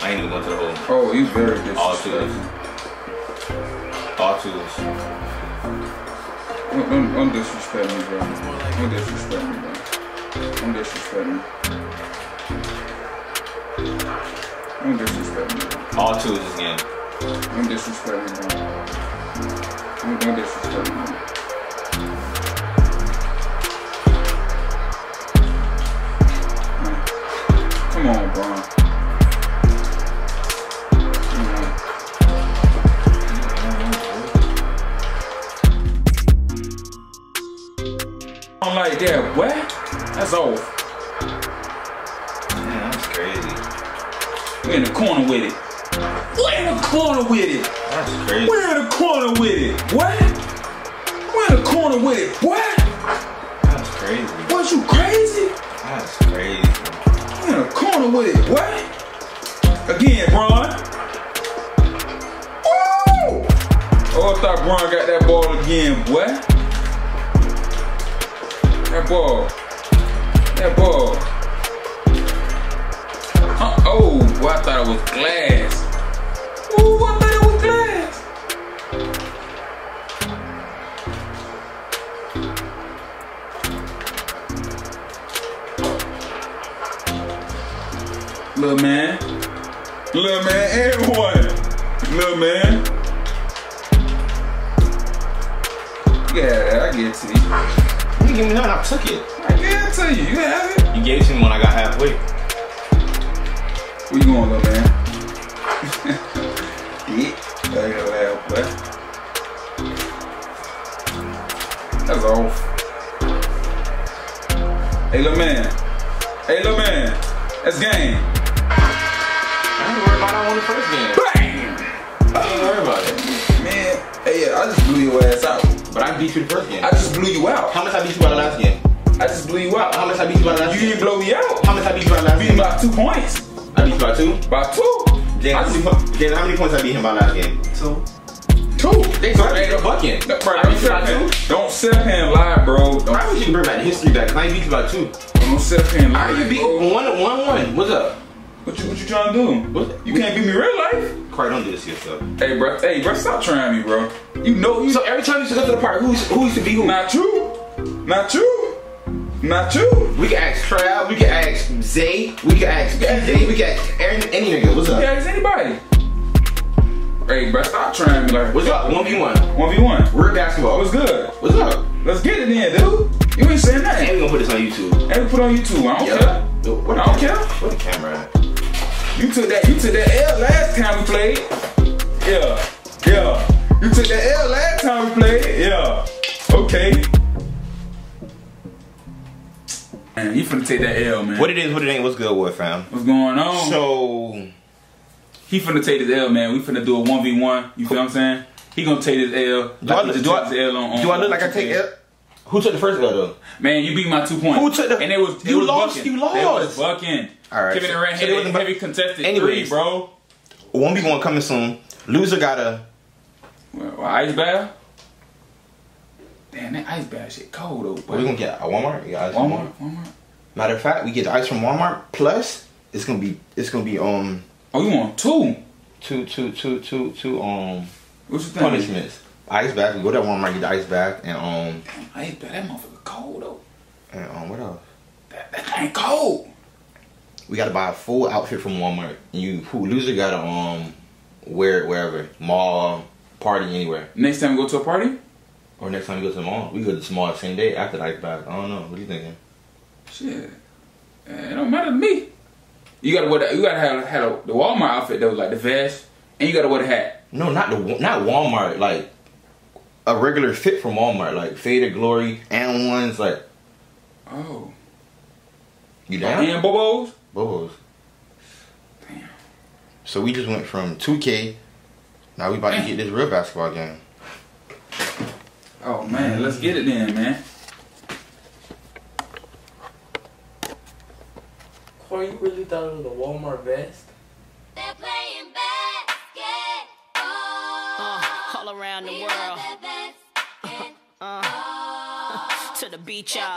I ain't even going to the hole. Oh, you very disrespectful. All twos. All twos. Don't disrespect me, bro. Don't disrespect me, bro. Don't disrespect me. Don't disrespect me, bro. All twos again. Don't disrespect me, bro. Don't disrespect me, bro. Come on, bro. I don't like that. What? That's off. Man, that's crazy. We're in the corner with it. We're in the corner with it. That's crazy. We're in the corner with it. What? We're in the corner with it. What? That's crazy. What, you crazy? That's crazy. We're in the corner with it. What? Again, Bron. Woo! Oh, I thought Bron got that ball again, boy. That ball. That ball. Oh, boy, I thought it was glass. Ooh, I thought it was glass. Little man. Little man, and one. Little man. Yeah, I get it to you. You give me none, I took it. I gave it to you. You have it. You gave it to me when I got halfway. Where you going, little man? Yeah. There you go, boy. That's off. Hey, little man. Hey, little man. That's game. I ain't worried about that one the first game. Bang! I ain't worried about it. Man, hey, yeah, I just blew your ass out. But I beat you the first game. I just blew you out. How much I beat you by the last game? I just blew you out. How much I beat you by the last You game? didn't blow me out. How much I beat you by the last Beat game? him by 2 points. I beat you by 2? By 2. Jen, how many points I beat him by last game? 2. 2. They started ain't a bucket. No, bro, I beat you by 2? Don't sit up here and lie, bro. Don't, I wish you can bring back the history back. I ain't beat you by 2. don't sit up here and lie. How you beat bro. 1-1? What's up? What you trying to do? What? You can't beat me real life. Corey, don't do this to yourself. Hey, bro, stop trying me, bro. You know you. So every time you used to go to the park, who used to be who? Not you. Not you. Not you. We can ask Trav, we can ask Zay, we can ask Zay, we can ask Aaron, any nigga. What's up? Yeah, it's anybody. Hey, bro, stop trying me like. What's up? 1v1. 1v1. Real basketball. What's good? What's up? Let's get it in, dude. You ain't saying nothing. And we gonna put this on YouTube. And we put on YouTube. I don't care. What I don't care. Where the camera at? You took that L last time we played. Yeah. Yeah. You took that L last time we played. Yeah. Okay. Man, you finna take that L, man. What it is, what it ain't, what's good, what fam? What's going on? So He finna take this L, man. We finna do a 1v1. You feel what I'm saying? He gonna take this L. Do I look like I take L? Who took the first L though? Man, you beat my 2 points. Who took the? And it was you was lost. bucking. You lost. It was bucking. All right. Kevin Durant hit a heavy contested Anyways, 3, bro. 1v1 coming soon. Loser gotta. Well, ice bath. Damn, that ice bath shit cold though. What we gonna get? At Walmart? We got ice Walmart. Matter of fact, we get the ice from Walmart. Plus, it's gonna be Oh, you want 2? two What's your thing? punishments. Ice bath. We go to Walmart, get the ice bath, and Ice bath. That motherfucker cold though. and what else? That thing cold. We gotta buy a full outfit from Walmart. And who loser gotta wear it wherever, mall, party, anywhere. Next time we go to a party? Or next time we go to the mall, we go to the mall the same day after the ice bath. I don't know. What are you thinking? Shit. It don't matter to me. You gotta wear you gotta have the Walmart outfit that was like the vest, and you gotta wear the hat. No, not Walmart. Like a regular fit from Walmart, like Faded Glory and ones like. Oh. You down? And Bobos? Bobos. Damn. So we just went from 2K. Now we about to get this real basketball game. Oh man, let's get it then, man. Corey, you really thought it was a Walmart vest? They're playing basketball. All around the world. To the beach, y'all.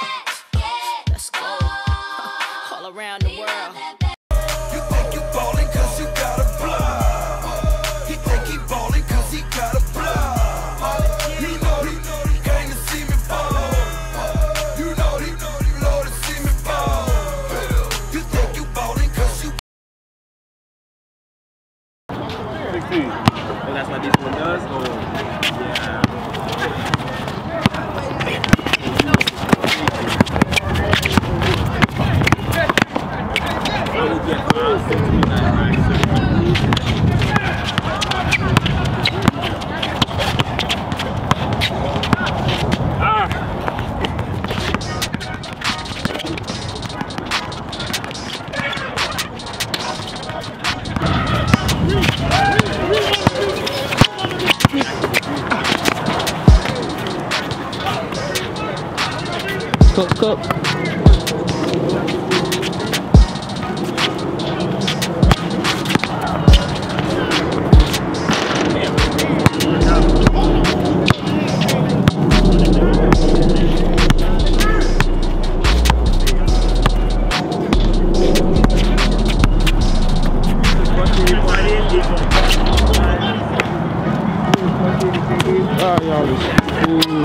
Let's go. All around the world. You think you ballin'? Cook. Oh, y'all is cool.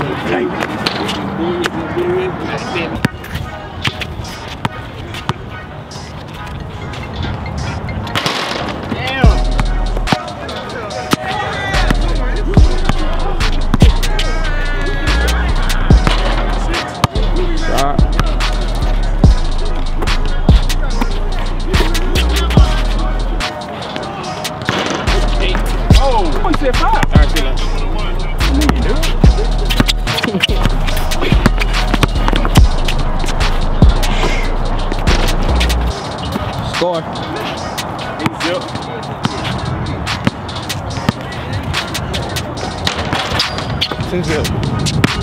Oh, you said 5. All right, see you later. Score. 8-0. 10-0.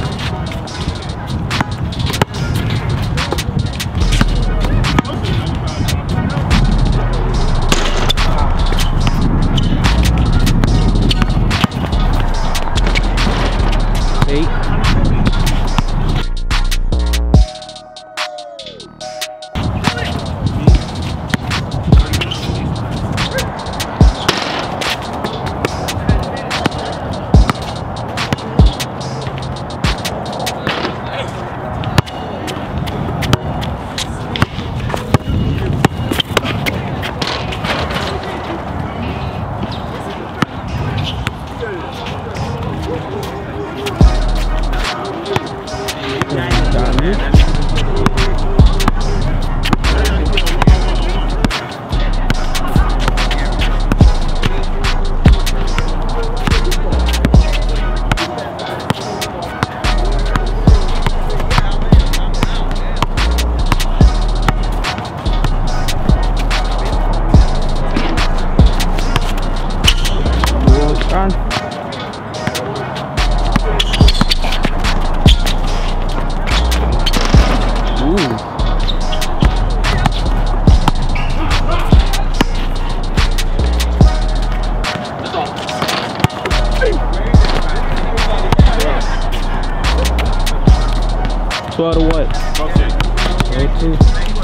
To what? Okay. 02.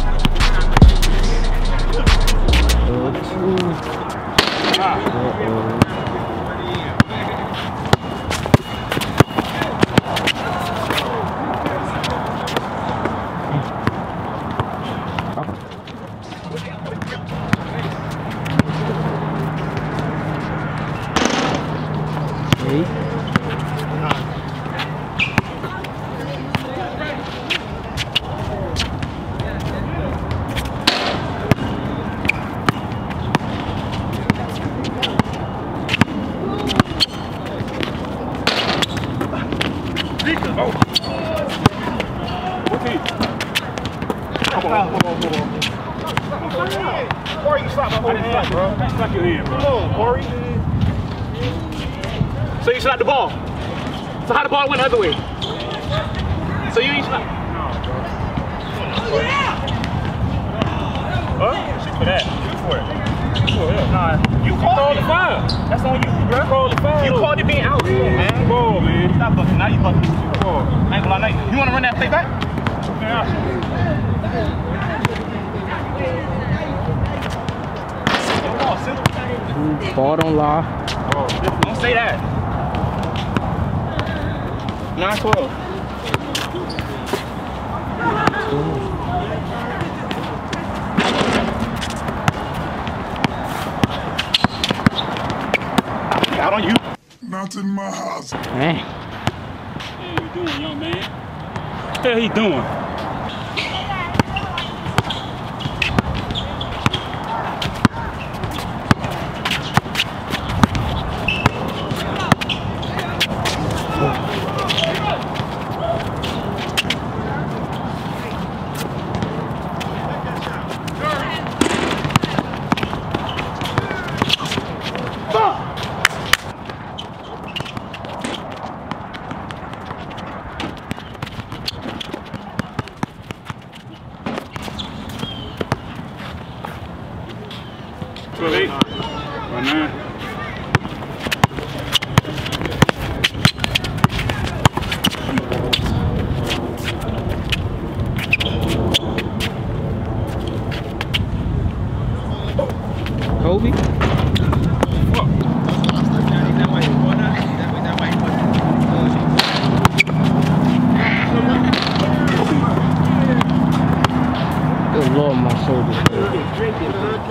Corey, you shot my whole hand, bro. Suck your hand, bro. Come on, Corey. So you shot the ball. So how the ball went the other way? So you ain't shot. Huh? Shoot for that. Shoot for it. Shoot for it. Nah, you called the foul. That's on you, bro. You called the foul. You called it being out. Come on, man. Ball, man. Stop bucking. Now you bucking. Ball. I ain't gonna lie. You wanna run that play back? Yeah. Ball don't lie. Oh, don't say that. 9-12. Out on you. Not in my house. Hey. What you doing, young man? What the hell he doing? 12-8. Right now. Kobe? Good Lord, my shoulders.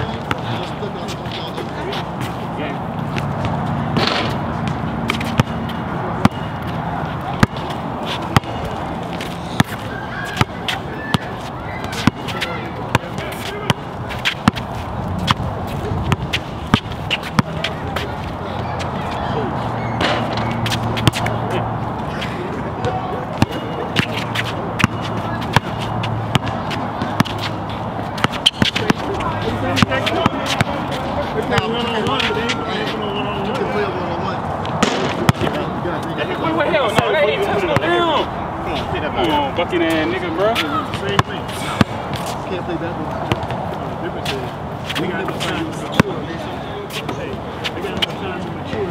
Come on, bucket ass nigga, bro. Same thing. Can't play that one. Difference is we got enough time to mature. Hey, they got enough time to mature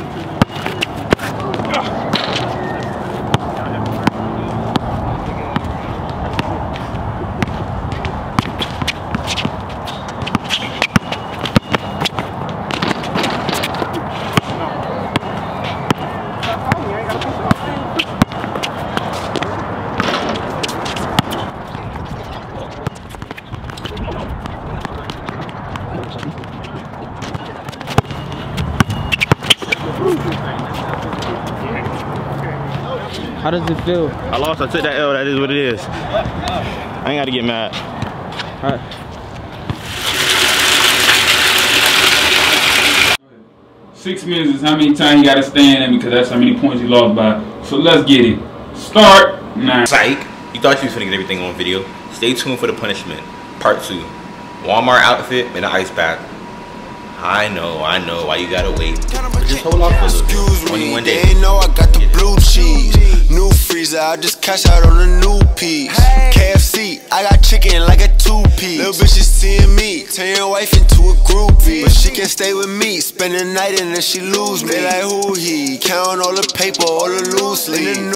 until How does it feel? I lost, I took that L, that is what it is. I ain't gotta get mad. Alright. Six minutes is how many times you gotta stand at me because that's how many points you lost by. So let's get it. Start now. Psych. You thought you was gonna get everything on video. Stay tuned for the punishment. Part 2. Walmart outfit and an ice bath. I know why you gotta wait. But just hold off for a little bit. 21 days. They know I got the blue cheese. New freezer, I just cash out on a new piece. KFC, I got chicken like a 2-piece. Little bitch is seeing me, turn your wife into a groupie. But she can stay with me, spend the night and then she lose me. They like who he, count all the paper, all the loose leaves.